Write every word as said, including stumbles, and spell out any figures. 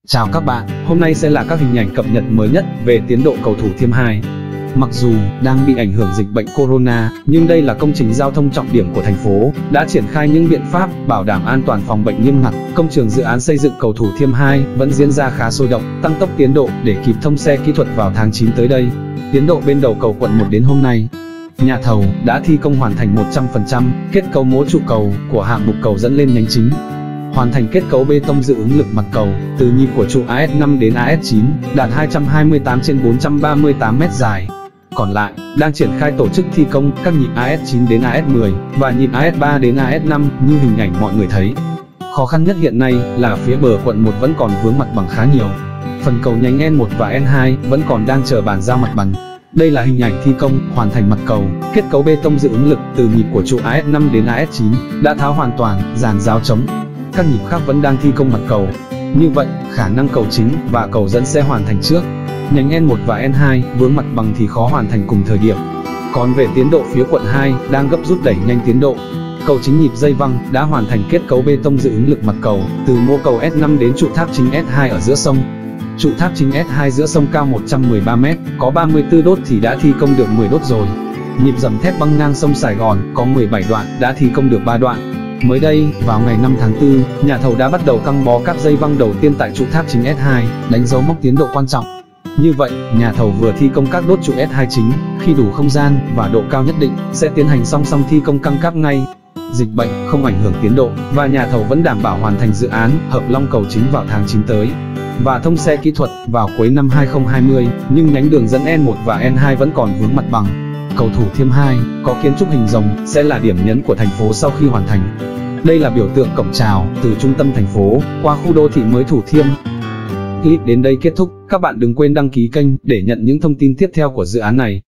Chào các bạn, hôm nay sẽ là các hình ảnh cập nhật mới nhất về tiến độ cầu Thủ Thiêm hai. Mặc dù đang bị ảnh hưởng dịch bệnh corona, nhưng đây là công trình giao thông trọng điểm của thành phố, đã triển khai những biện pháp bảo đảm an toàn phòng bệnh nghiêm ngặt. Công trường dự án xây dựng cầu Thủ Thiêm hai vẫn diễn ra khá sôi động, tăng tốc tiến độ để kịp thông xe kỹ thuật vào tháng chín tới đây. Tiến độ bên đầu cầu quận một đến hôm nay, nhà thầu đã thi công hoàn thành một trăm phần trăm kết cấu mố trụ cầu của hạng mục cầu dẫn lên nhánh chính. Hoàn thành kết cấu bê tông dự ứng lực mặt cầu, từ nhịp của trụ A S năm đến A S chín, đạt hai trăm hai mươi tám trên bốn trăm ba mươi tám mét dài. Còn lại, đang triển khai tổ chức thi công các nhịp A S chín đến A S mười, và nhịp A S ba đến A S năm như hình ảnh mọi người thấy. Khó khăn nhất hiện nay là phía bờ quận một vẫn còn vướng mặt bằng khá nhiều. Phần cầu nhánh N một và N hai vẫn còn đang chờ bàn giao mặt bằng. Đây là hình ảnh thi công hoàn thành mặt cầu, kết cấu bê tông dự ứng lực từ nhịp của trụ A S năm đến A S chín, đã tháo hoàn toàn dàn rào chống. Các nhịp khác vẫn đang thi công mặt cầu. Như vậy, khả năng cầu chính và cầu dẫn sẽ hoàn thành trước. Nhánh N một và N hai vướng mặt bằng thì khó hoàn thành cùng thời điểm. Còn về tiến độ phía quận hai đang gấp rút đẩy nhanh tiến độ. Cầu chính nhịp dây văng đã hoàn thành kết cấu bê tông dự ứng lực mặt cầu, từ mô cầu S năm đến trụ tháp chính S hai ở giữa sông. Trụ tháp chính S hai giữa sông cao một trăm mười ba mét, có ba mươi tư đốt thì đã thi công được mười đốt rồi. Nhịp dầm thép băng ngang sông Sài Gòn có mười bảy đoạn, đã thi công được ba đoạn. Mới đây, vào ngày năm tháng tư, nhà thầu đã bắt đầu căng bó cáp dây văng đầu tiên tại trụ tháp chính S hai, đánh dấu mốc tiến độ quan trọng. Như vậy, nhà thầu vừa thi công các đốt trụ S hai chính, khi đủ không gian và độ cao nhất định, sẽ tiến hành song song thi công căng cáp ngay. Dịch bệnh không ảnh hưởng tiến độ, và nhà thầu vẫn đảm bảo hoàn thành dự án Hợp Long cầu chính vào tháng chín tới, và thông xe kỹ thuật vào cuối năm hai không hai không, nhưng nhánh đường dẫn N một và N hai vẫn còn vướng mặt bằng. Cầu Thủ Thiêm hai có kiến trúc hình rồng sẽ là điểm nhấn của thành phố sau khi hoàn thành. Đây là biểu tượng cổng chào từ trung tâm thành phố qua khu đô thị mới Thủ Thiêm. Clip đến đây kết thúc, các bạn đừng quên đăng ký kênh để nhận những thông tin tiếp theo của dự án này.